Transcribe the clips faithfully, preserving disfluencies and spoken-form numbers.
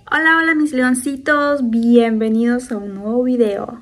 Hola, hola mis leoncitos, bienvenidos a un nuevo video.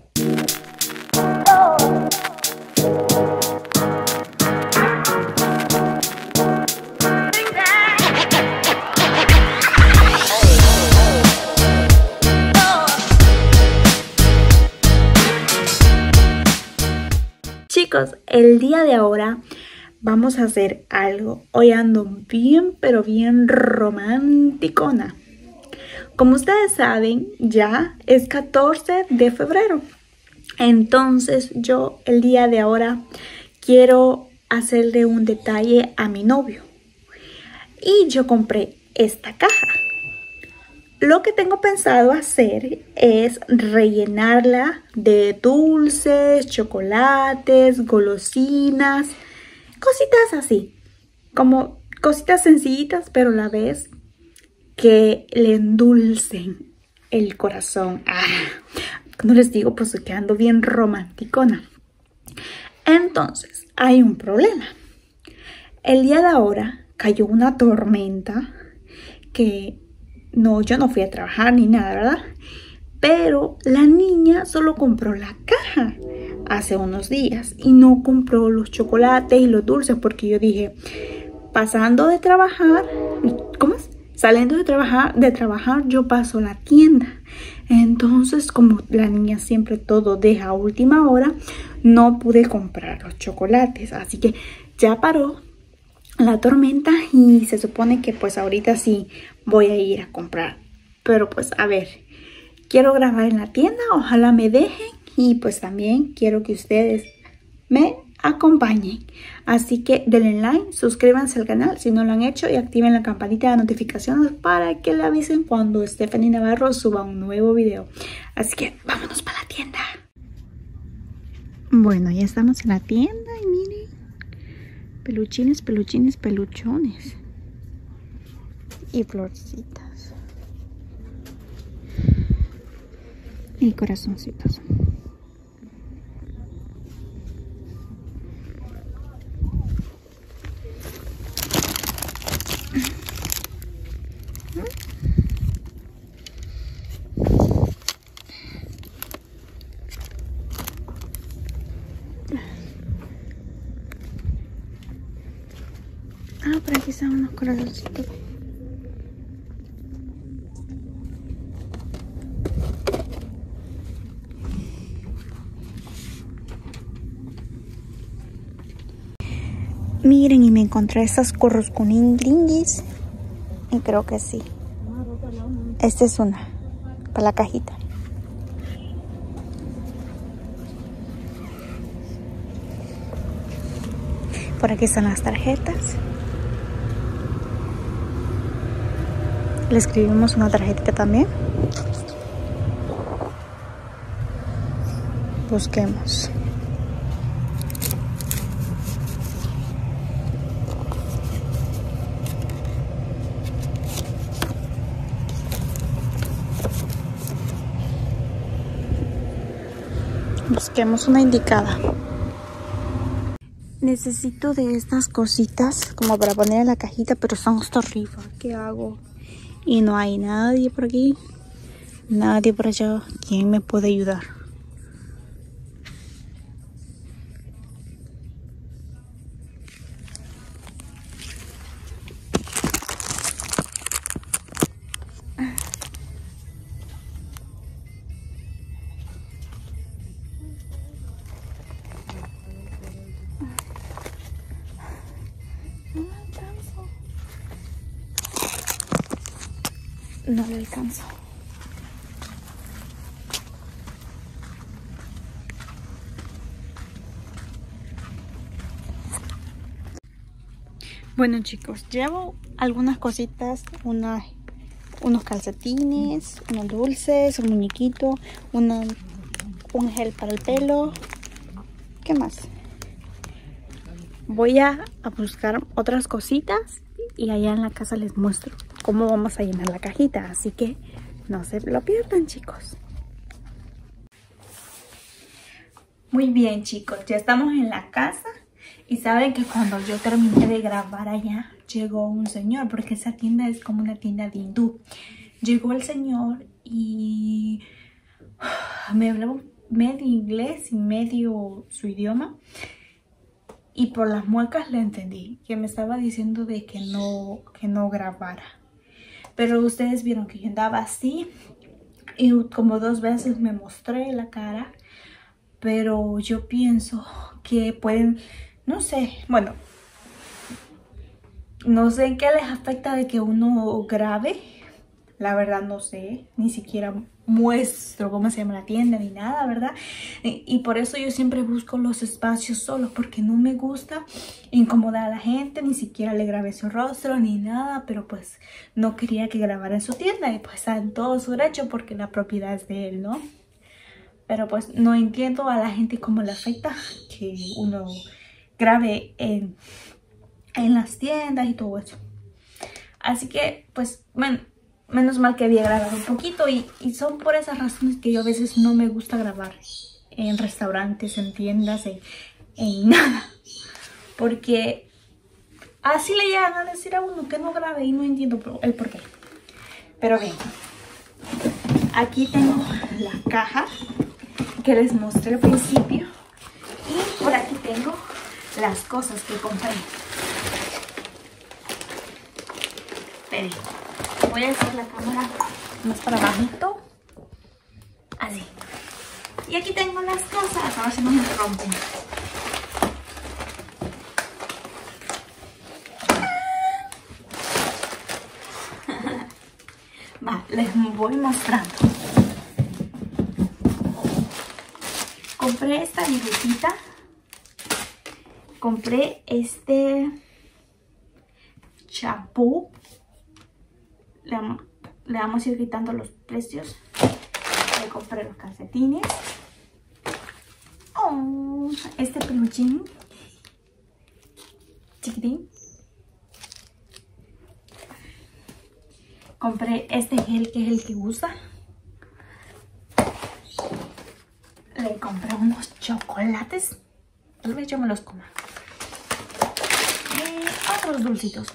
Chicos, el día de ahora vamos a hacer algo. Hoy ando bien, pero bien romanticona. Como ustedes saben, ya es catorce de febrero. Entonces yo el día de ahora quiero hacerle un detalle a mi novio. Y yo compré esta caja. Lo que tengo pensado hacer es rellenarla de dulces, chocolates, golosinas, cositas así. Como cositas sencillitas, pero a la vez que le endulcen el corazón. Ah, no les digo, pues que ando bien romanticona. Entonces, hay un problema. El día de ahora cayó una tormenta que no, yo no fui a trabajar ni nada, ¿verdad? Pero la niña solo compró la caja hace unos días y no compró los chocolates y los dulces porque yo dije, pasando de trabajar, ¿cómo es? Saliendo de trabajar, de trabajar yo paso a la tienda. Entonces, como la niña siempre todo deja a última hora, no pude comprar los chocolates. Así que ya paró la tormenta y se supone que pues ahorita sí voy a ir a comprar. Pero pues a ver, quiero grabar en la tienda, ojalá me dejen. Y pues también quiero que ustedes me acompañen. Así que denle like, suscríbanse al canal si no lo han hecho y activen la campanita de notificaciones para que le avisen cuando Stephanie Navarro suba un nuevo video. Así que vámonos para la tienda. Bueno, ya estamos en la tienda y miren, peluchines, peluchines, peluchones y florcitas y corazoncitos. Ah, por aquí están unos corazoncitos. Miren, y me encontré estas corrosconinglinguis. Y creo que sí. Esta es una. Para la cajita. Por aquí están las tarjetas. Le escribimos una tarjetita también. Busquemos. Busquemos una indicada. Necesito de estas cositas como para poner en la cajita, pero son hasta arriba. ¿Qué hago? Y no hay nadie por aquí, nadie por allá. ¿Quién me puede ayudar? No le alcanzo. Bueno chicos, llevo algunas cositas, una, unos calcetines, unos dulces, un muñequito, una, un gel para el pelo. ¿Qué más? Voy a, a buscar otras cositas y allá en la casa les muestro cómo vamos a llenar la cajita. Así que no se lo pierdan, chicos. Muy bien, chicos, ya estamos en la casa. Y saben que cuando yo terminé de grabar allá, llegó un señor, porque esa tienda es como una tienda de hindú. llegó el señor y me hablaba medio inglés y medio su idioma. Y por las muecas le entendí que me estaba diciendo de que no, que no grabara. Pero ustedes vieron que yo andaba así y como dos veces me mostré la cara. Pero yo pienso que pueden, no sé, bueno, no sé en qué les afecta de que uno grabe. La verdad no sé, ni siquiera muestro cómo se llama la tienda ni nada, ¿verdad? Y, y por eso yo siempre busco los espacios solos, porque no me gusta incomodar a la gente, ni siquiera le grabé su rostro ni nada, pero pues no quería que grabara en su tienda y pues está en todo su derecho porque la propiedad es de él, ¿no? Pero pues no entiendo a la gente cómo le afecta que uno grabe en, en las tiendas y todo eso. Así que pues, bueno, menos mal que había grabado un poquito y, y son por esas razones que yo a veces no me gusta grabar en restaurantes, en tiendas, en, en nada. Porque así le llegan a decir a uno que no grabe y no entiendo el por qué. Pero bien, aquí tengo la caja que les mostré al principio y por aquí tengo las cosas que compré. Esperen, voy a hacer la cámara más para bajito, así. Y aquí tengo las cosas, a ver si no me rompen. Va, les voy mostrando. Compré esta libretita. Compré este champú. Le, le vamos a ir quitando los precios. Le compré los calcetines. Oh, este peluchín chiquitín. Compré este gel que es el que usa. Le compré unos chocolates. Tal vez yo me los coma. Y otros dulcitos.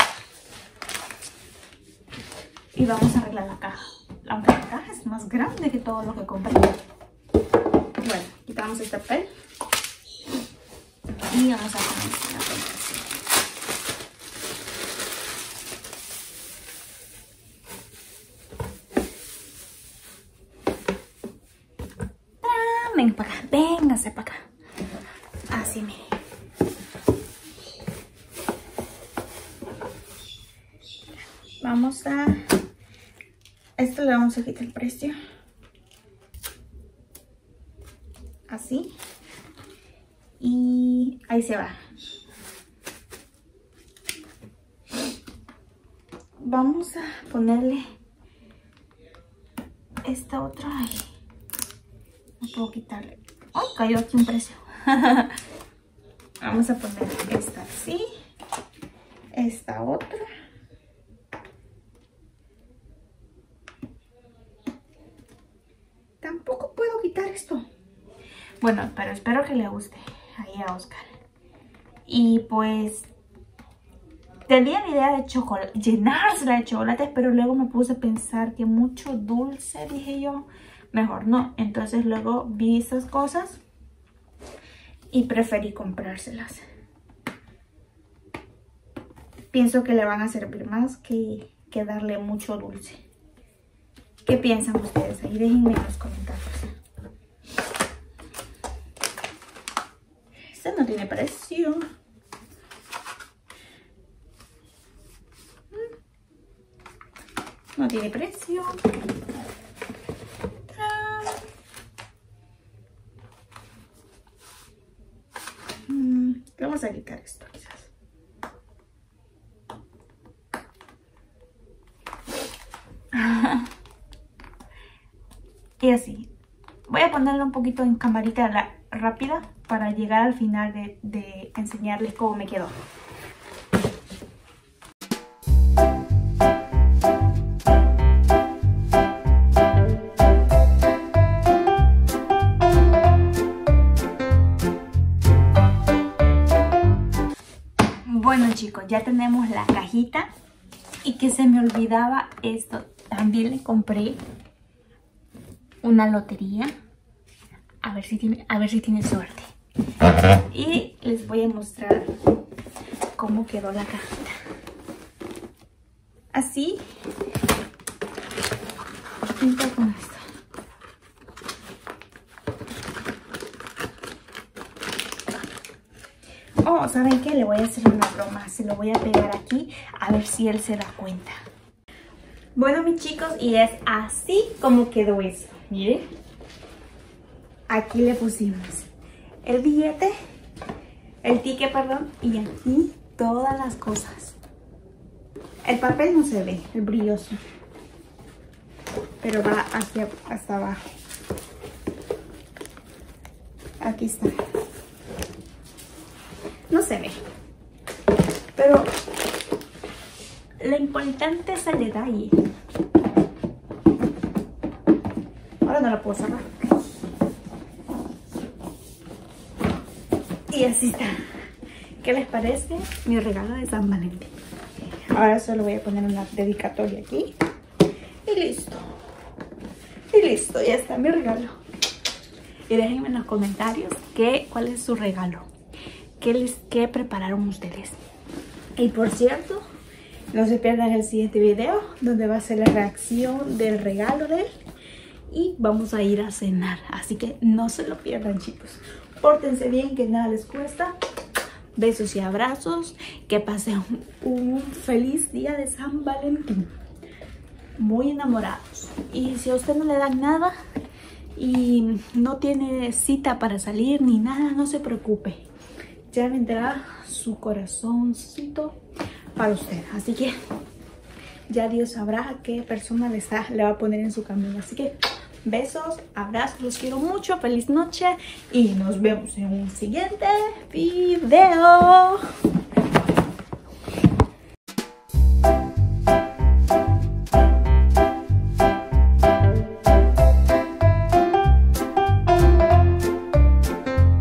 Y vamos a arreglar la caja. Aunque la caja es más grande que todo lo que compré. Bueno, quitamos este papel. Y vamos a comenzar la preparación. Venga para acá, véngase para acá. Así, mire. Vamos a... Esto le vamos a quitar el precio. Así. Y ahí se va. Vamos a ponerle esta otra ahí. No puedo quitarle. ¡Ay! Cayó aquí un precio. Vamos a poner esta así. Esta otra. Tampoco puedo quitar esto. Bueno, pero espero que le guste ahí a Oscar. Y pues tenía la idea de chocolate, llenársela de chocolates, pero luego me puse a pensar que mucho dulce, dije yo. Mejor no. Entonces luego vi esas cosas y preferí comprárselas. Pienso que le van a servir más que, que darle mucho dulce. ¿Qué piensan ustedes? Ahí déjenme en los comentarios. Este no tiene precio. No tiene precio. Vamos a quitar esto quizás. Y así. Voy a ponerle un poquito en camarita la, rápida para llegar al final de, de enseñarles cómo me quedó. Bueno chicos, ya tenemos la cajita. ¿Y que se me olvidaba esto. También le compré una lotería. A ver si tiene, a ver si tiene suerte. Y les voy a mostrar cómo quedó la cajita. Así. Pinta con esto. Oh, ¿saben qué? Le voy a hacer una broma. Se lo voy a pegar aquí a ver si él se da cuenta. Bueno, mis chicos, y es así como quedó eso. Miren. Aquí le pusimos el billete, el ticket, perdón, y aquí todas las cosas. El papel no se ve, el brilloso, pero va hacia hasta abajo. Aquí está. No se ve, pero lo importante es el detalle. Ahora no lo puedo sacar. Y así está. ¿Qué les parece mi regalo de San Valentín? Ahora solo voy a poner una dedicatoria aquí. Y listo. Y listo, ya está mi regalo. Y déjenme en los comentarios qué, cuál es su regalo. ¿Qué, les, qué prepararon ustedes? Y por cierto, no se pierdan el siguiente video, donde va a ser la reacción del regalo de él. Y vamos a ir a cenar. Así que no se lo pierdan, chicos. Pórtense bien, que nada les cuesta. Besos y abrazos. Que pasen un, un feliz día de San Valentín. Muy enamorados. Y si a usted no le dan nada y no tiene cita para salir ni nada, no se preocupe. Ya vendrá su corazoncito para usted. Así que ya Dios sabrá a qué persona le, está, le va a poner en su camino. Así que besos, abrazos, los quiero mucho, feliz noche y nos vemos en un siguiente video.